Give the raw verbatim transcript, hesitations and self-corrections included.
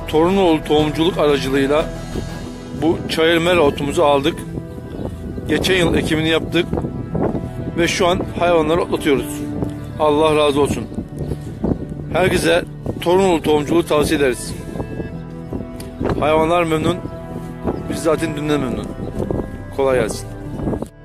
Torunoğlu tohumculuk aracılığıyla bu çayır mera otumuzu aldık. Geçen yıl ekimini yaptık ve şu an hayvanları otlatıyoruz. Allah razı olsun. Herkese Torunoğlu tohumculuğu tavsiye ederiz. Hayvanlar memnun, biz zaten dünden memnun. Kolay gelsin.